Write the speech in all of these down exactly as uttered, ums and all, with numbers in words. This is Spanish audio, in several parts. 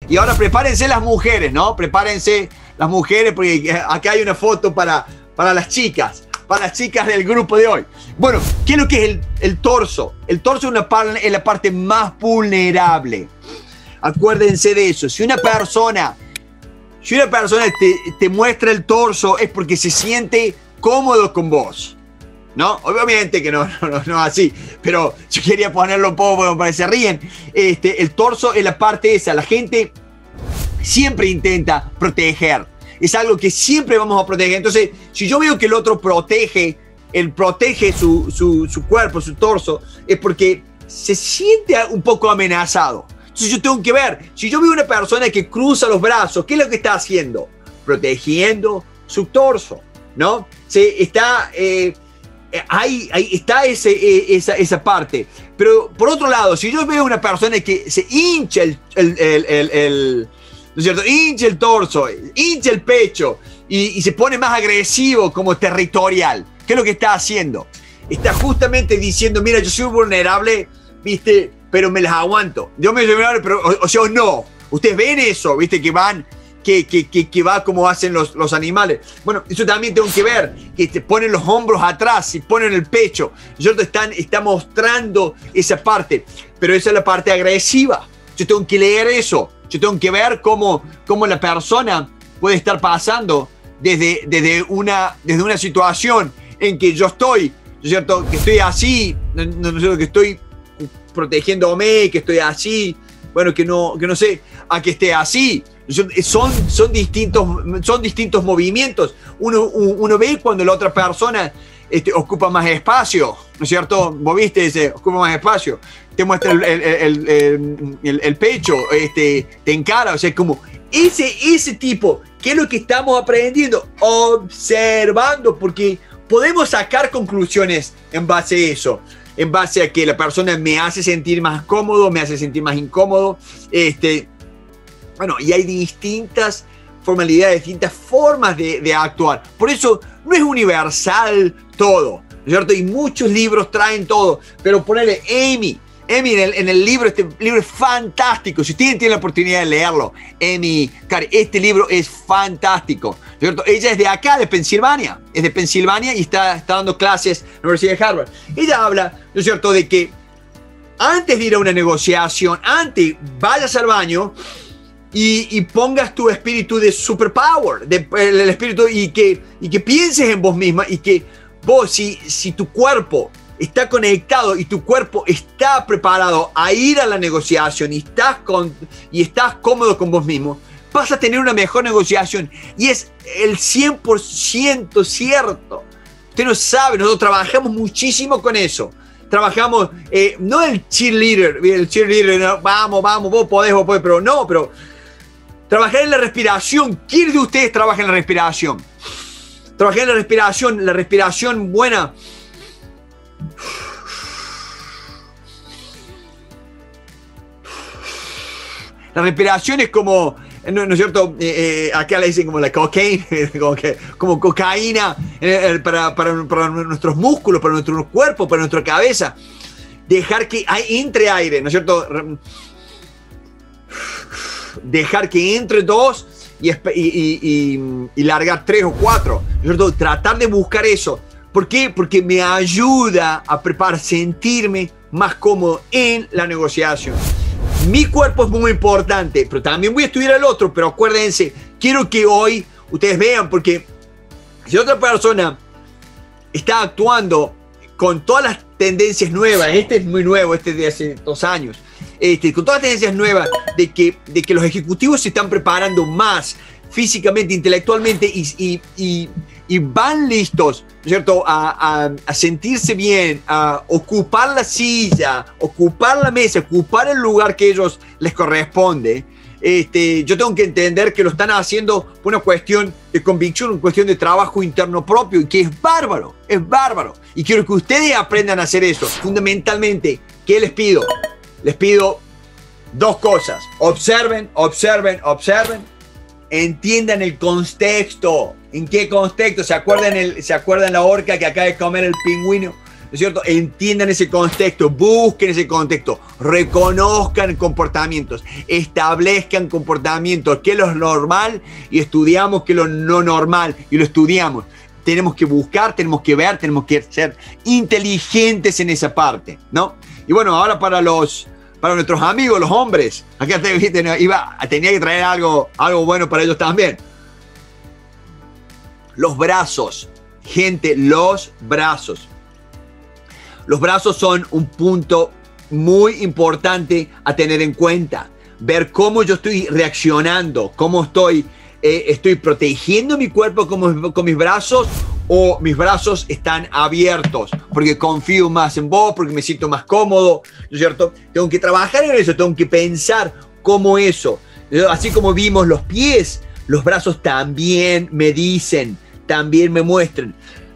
Y ahora prepárense las mujeres, ¿no? Prepárense las mujeres, porque acá hay una foto para, para las chicas, para las chicas del grupo de hoy. Bueno, ¿qué es lo que es el, el torso? El torso es, una par, es la parte más vulnerable. Acuérdense de eso. Si una persona, si una persona te, te muestra el torso, es porque se siente cómodo con vos. ¿No? Obviamente que no, no, no, no así, pero yo quería ponerlo un poco porque me parece ríen. Este, el torso es la parte esa, la gente siempre intenta proteger, es algo que siempre vamos a proteger. Entonces, si yo veo que el otro protege, él protege su, su, su cuerpo, su torso, es porque se siente un poco amenazado. Entonces yo tengo que ver, si yo veo una persona que cruza los brazos, ¿qué es lo que está haciendo? Protegiendo su torso, ¿no? Se está... Eh, Ahí, ahí está ese, esa, esa parte. Pero por otro lado, si yo veo una persona que se hincha el, el, el, el, el ¿no es cierto? Hincha el torso, hincha el pecho y, y se pone más agresivo, como territorial, ¿qué es lo que está haciendo? Está justamente diciendo, mira, yo soy vulnerable, ¿viste? Pero me las aguanto. Yo me soy vulnerable, pero, o, o sea, no. Ustedes ven eso, ¿viste? Que van... Que, que, que, que va como hacen los, los animales. Bueno, eso también tengo que ver, que te ponen los hombros atrás y ponen el pecho. Yo te están, está mostrando esa parte, pero esa es la parte agresiva. Yo tengo que leer eso. Yo tengo que ver cómo, cómo la persona puede estar pasando desde, desde, una, desde una situación en que yo estoy, ¿no es cierto? Que estoy así, no, no, no sé, que estoy protegiéndome, que estoy así, bueno, que no, que no sé, a que esté así. Son, son, distintos, son distintos movimientos. Uno, uno ve cuando la otra persona este, ocupa más espacio, ¿no es cierto? Vos viste ese, ocupa más espacio, te muestra el, el, el, el, el, el pecho, este, te encara, o sea, como ese, ese tipo, ¿qué es lo que estamos aprendiendo? Observando, porque podemos sacar conclusiones en base a eso, en base a que la persona me hace sentir más cómodo, me hace sentir más incómodo, este... Bueno, y hay distintas formalidades, distintas formas de, de actuar. Por eso no es universal todo, ¿no es cierto? Y muchos libros traen todo. Pero ponerle Amy, Amy en el, en el libro, este libro es fantástico. Si ustedes tienen la oportunidad de leerlo, Amy Cary, este libro es fantástico, ¿no es cierto? Ella es de acá, de Pensilvania. Es de Pensilvania y está, está dando clases en la Universidad de Harvard. Ella habla, ¿no es cierto?, de que antes de ir a una negociación, antes vayas al baño, Y, y pongas tu espíritu de superpower, de, el, el espíritu y que, y que pienses en vos misma y que vos, si, si tu cuerpo está conectado y tu cuerpo está preparado a ir a la negociación y estás, con, y estás cómodo con vos mismo, vas a tener una mejor negociación y es el cien por ciento cierto. Usted no sabe, nosotros trabajamos muchísimo con eso. Trabajamos, eh, no el cheerleader, el cheerleader, no, vamos, vamos, vos podés, vos podés, pero no, pero trabajar en la respiración. ¿Quién de ustedes trabaja en la respiración? Trabajar en la respiración, la respiración buena. La respiración es como, ¿no, no es cierto? Eh, eh, acá le dicen como la cocaína, como, que, como cocaína eh, para, para, para nuestros músculos, para nuestro cuerpo, para nuestra cabeza. Dejar que entre aire, ¿no es cierto? Dejar que entre dos y, y, y, y, y largar tres o cuatro, ¿no es cierto? Tratar de buscar eso. ¿Por qué? Porque me ayuda a preparar, sentirme más cómodo en la negociación. Mi cuerpo es muy importante, pero también voy a estudiar al otro, pero acuérdense, quiero que hoy ustedes vean, porque si otra persona está actuando con todas las tendencias nuevas, este es muy nuevo, este es de hace dos años, este, con todas las tendencias nuevas de que, de que los ejecutivos se están preparando más físicamente, intelectualmente y, y, y, y van listos, ¿no es cierto?, a, a, a sentirse bien, a ocupar la silla, ocupar la mesa, ocupar el lugar que a ellos les corresponde. Este, yo tengo que entender que lo están haciendo por una cuestión de convicción, una cuestión de trabajo interno propio, y que es bárbaro, es bárbaro. Y quiero que ustedes aprendan a hacer eso. Fundamentalmente, ¿qué les pido? Les pido dos cosas. Observen, observen, observen. Entiendan el contexto. ¿En qué contexto? ¿Se acuerdan, el, ¿Se acuerdan la orca que acaba de comer el pingüino? ¿no es cierto? Entiendan ese contexto, busquen ese contexto, reconozcan comportamientos, establezcan comportamientos, qué es lo normal y estudiamos qué es lo no normal y lo estudiamos. Tenemos que buscar, tenemos que ver, tenemos que ser inteligentes en esa parte, ¿no? Y bueno, ahora para los, para nuestros amigos, los hombres, acá te viste, iba, tenía que traer algo, algo bueno para ellos también. Los brazos, gente, los brazos. Los brazos son un punto muy importante a tener en cuenta. Ver cómo yo estoy reaccionando, cómo estoy, eh, estoy protegiendo mi cuerpo con, con mis brazos, o mis brazos están abiertos porque confío más en vos, porque me siento más cómodo, ¿no es cierto? Tengo que trabajar en eso, tengo que pensar cómo eso. Así como vimos los pies, los brazos también me dicen, también me muestran.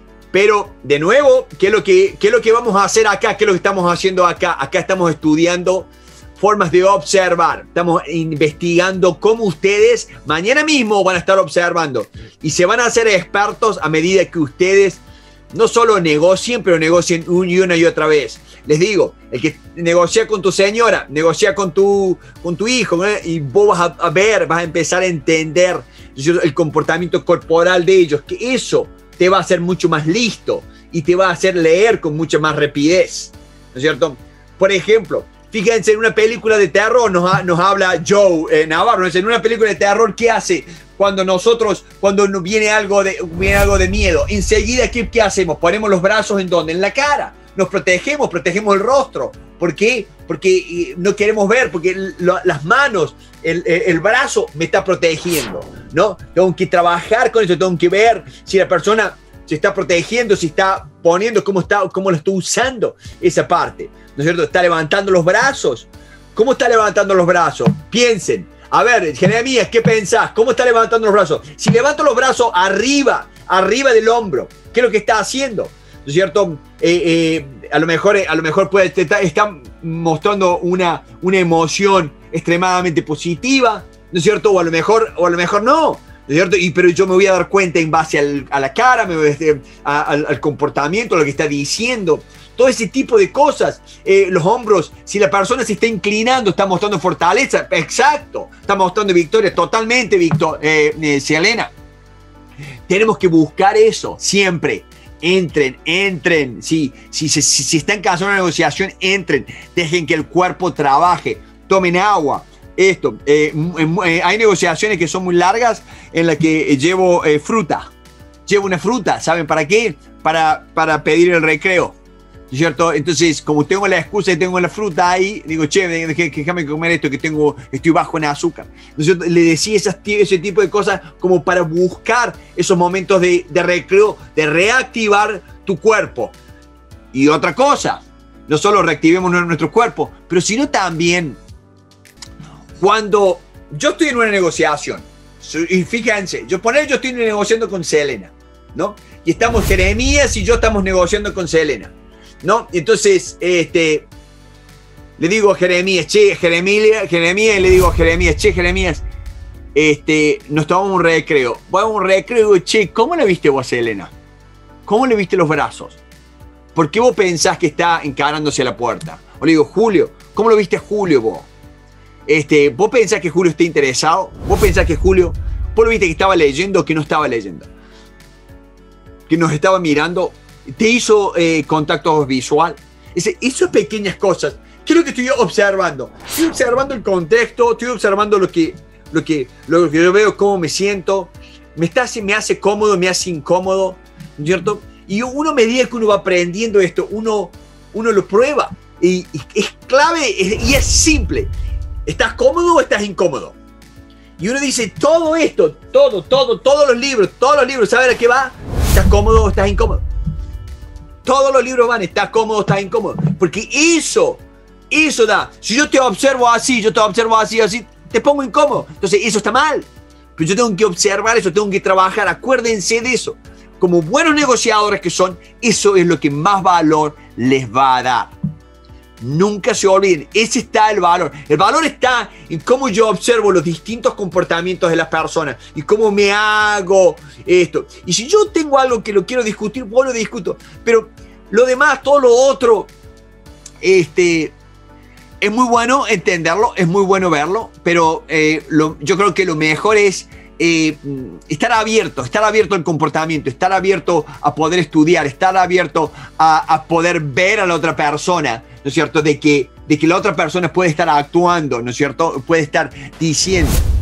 Pero, de nuevo, ¿qué es lo que, qué es lo que vamos a hacer acá? ¿Qué es lo que estamos haciendo acá? Acá estamos estudiando formas de observar. Estamos investigando cómo ustedes mañana mismo van a estar observando. Y se van a hacer expertos a medida que ustedes no solo negocien, pero negocien una y una y otra vez. Les digo, el que negocia con tu señora, negocia con tu, con tu hijo, ¿no? Y vos vas a, a ver, vas a empezar a entender el comportamiento corporal de ellos, que eso te va a hacer mucho más listo y te va a hacer leer con mucha más rapidez, ¿no es cierto? Por ejemplo, fíjense, en una película de terror nos, ha, nos habla Joe eh, Navarro. En una película de terror, ¿qué hace cuando nosotros, cuando nos viene algo de, viene algo de miedo? Enseguida, ¿qué, ¿qué hacemos? Ponemos los brazos ¿en dónde? En la cara. Nos protegemos, protegemos el rostro. ¿Por qué? Porque no queremos ver, porque lo, las manos, el, el brazo me está protegiendo, ¿no? Tengo que trabajar con eso, tengo que ver si la persona se está protegiendo, si está poniendo, cómo, está, cómo lo está usando esa parte, ¿no es cierto? Está levantando los brazos. ¿Cómo está levantando los brazos? Piensen. A ver, Jeremías, ¿qué pensás? ¿Cómo está levantando los brazos? Si levanto los brazos arriba, arriba del hombro, ¿qué es lo que está haciendo? ¿No es cierto? Eh, eh, a lo mejor, a lo mejor puede estar está mostrando una, una emoción extremadamente positiva, ¿no es cierto? O a lo mejor, o a lo mejor no. ¿No es cierto? Y, pero yo me voy a dar cuenta en base al, a la cara, me voy a, a, al, al comportamiento, lo que está diciendo, todo ese tipo de cosas. Eh, los hombros, si la persona se está inclinando, está mostrando fortaleza, exacto, está mostrando victoria, totalmente, Víctor, eh, eh, Selena. Tenemos que buscar eso siempre. Entren, entren, sí, si, si, si, si están cansados de una negociación, entren, dejen que el cuerpo trabaje, tomen agua. Esto, eh, eh, hay negociaciones que son muy largas en las que llevo eh, fruta, llevo una fruta, ¿saben para qué? Para, para pedir el recreo, ¿cierto? Entonces, como tengo la excusa y tengo la fruta ahí, digo, che, déjame comer esto que tengo, estoy bajo en azúcar. Entonces, le decía esas, ese tipo de cosas como para buscar esos momentos de, de recreo, de reactivar tu cuerpo. Y otra cosa, no solo reactivemos nuestro cuerpo, pero sino también cuando yo estoy en una negociación, y fíjense, yo poner yo estoy negociando con Selena, ¿no? Y estamos Jeremías y yo estamos negociando con Selena, ¿no? Entonces, este, le digo a Jeremías, che, Jeremías, Jeremías, y le digo a Jeremías, che, Jeremías, este, nos tomamos un recreo. Vamos a un recreo y digo, che, ¿cómo le viste vos a Selena? ¿Cómo le viste los brazos? ¿Por qué vos pensás que está encarándose a la puerta? O le digo, Julio, ¿cómo lo viste a Julio vos? Este, ¿Vos pensás que Julio está interesado? ¿Vos pensás que Julio, vos lo viste que estaba leyendo o que no estaba leyendo? Que nos estaba mirando, te hizo eh, contacto visual. Ese, esas pequeñas cosas, ¿qué es lo que estoy observando? Estoy observando el contexto, estoy observando lo que, lo que, lo que yo veo, cómo me siento, me, está, me hace cómodo, me hace incómodo, ¿cierto? Y uno, a medida que uno va aprendiendo esto, uno, uno lo prueba. Y, y es clave es, y es simple. ¿Estás cómodo o estás incómodo? Y uno dice, todo esto, todo, todo, todos los libros, todos los libros, ¿sabes a qué va? ¿Estás cómodo o estás incómodo? Todos los libros van, ¿estás cómodo o estás incómodo? Porque eso, eso da. Si yo te observo así, yo te observo así, así, te pongo incómodo. Entonces, eso está mal. Pero yo tengo que observar eso, tengo que trabajar. Acuérdense de eso. Como buenos negociadores que son, eso es lo que más valor les va a dar. Nunca se olviden, ese está el valor. El valor está en cómo yo observo los distintos comportamientos de las personas y cómo me hago esto. Y si yo tengo algo que lo quiero discutir, pues lo discuto. Pero Lo demás, todo lo otro, este, es muy bueno entenderlo, es muy bueno verlo, pero eh, lo, yo creo que lo mejor es eh, estar abierto, estar abierto al comportamiento, estar abierto a poder estudiar, estar abierto a, a poder ver a la otra persona, ¿no es cierto? De que, de que la otra persona puede estar actuando, ¿no es cierto? Puede estar diciendo.